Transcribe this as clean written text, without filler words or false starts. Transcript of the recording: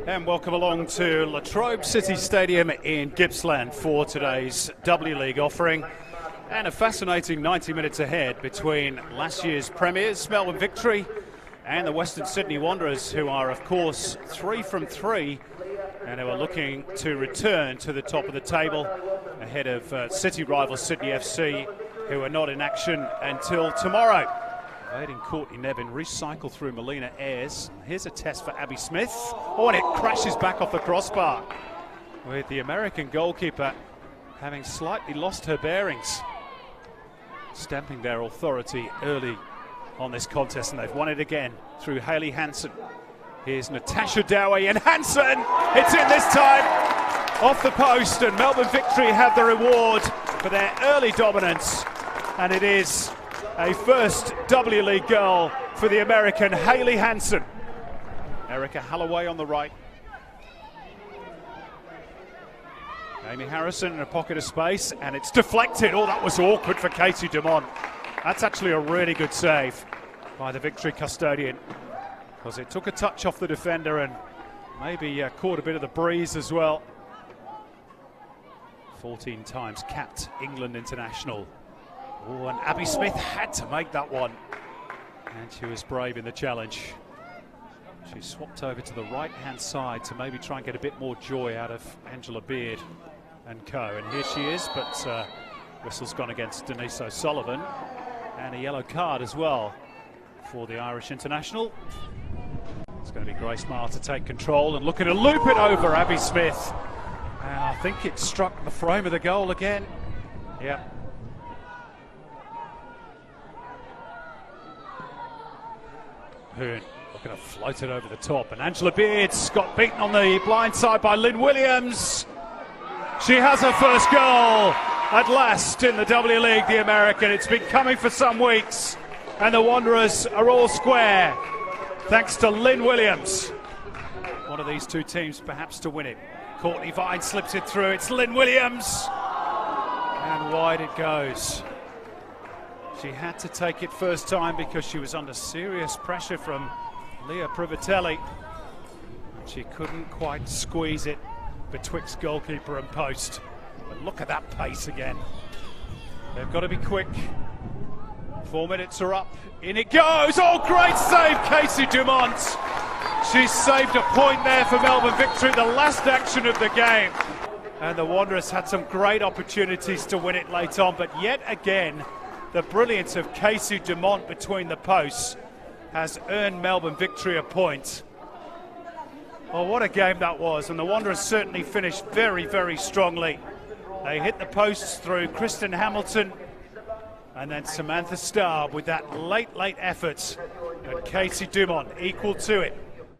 And welcome along to Latrobe City Stadium in Gippsland for today's W League offering. And a fascinating 90 minutes ahead between last year's Premiers Melbourne Victory and the Western Sydney Wanderers, who are of course 3 from 3 and who are looking to return to the top of the table ahead of city rival Sydney FC, who are not in action until tomorrow. Evading Courtney Nevin, recycle through Melina Ayres. Here's a test for Abby Smith. Oh, and it crashes back off the crossbar, with the American goalkeeper having slightly lost her bearings, stamping their authority early on this contest, and they've won it again through Hayley Hansen. Here's Natasha Dowie, and Hansen, it's in this time, off the post, and Melbourne Victory have the reward for their early dominance, and it is a first W League goal for the American Hayley Hansen. Erica Holloway on the right. Amy Harrison in a pocket of space, and it's deflected. Oh, that was awkward for Casey Dumont. That's actually a really good save by the Victory custodian, because it took a touch off the defender and maybe caught a bit of the breeze as well. 14 times capped England international. Oh, and Abby Smith had to make that one, and she was brave in the challenge. She swapped over to the right-hand side to maybe try and get a bit more joy out of Angela Beard and co. And here she is, but whistle's gone against Denise O'Sullivan, and a yellow card as well for the Irish international. It's going to be Grace Marr to take control and looking to loop it over Abby Smith. And I think it struck the frame of the goal again. Yeah. Hearn looking to float it over the top, and Angela Beards got beaten on the blind side by Lynn Williams. She has her first goal at last in the W League, the American. It's been coming for some weeks, and the Wanderers are all square thanks to Lynn Williams. One of these two teams perhaps to win it. Courtney Vine slips it through, it's Lynn Williams, and wide it goes. She had to take it first time because she was under serious pressure from Leah Privatelli. She couldn't quite squeeze it betwixt goalkeeper and post. But look at that pace again. They've got to be quick. 4 minutes are up. In it goes! Oh, great save, Casey Dumont! She saved a point there for Melbourne Victory, the last action of the game. And the Wanderers had some great opportunities to win it late on, but yet again, the brilliance of Casey Dumont between the posts has earned Melbourne Victory a point. Well, what a game that was, and the Wanderers certainly finished very, very strongly. They hit the posts through Kristen Hamilton and then Samantha Starr with that late effort, and Casey Dumont equal to it.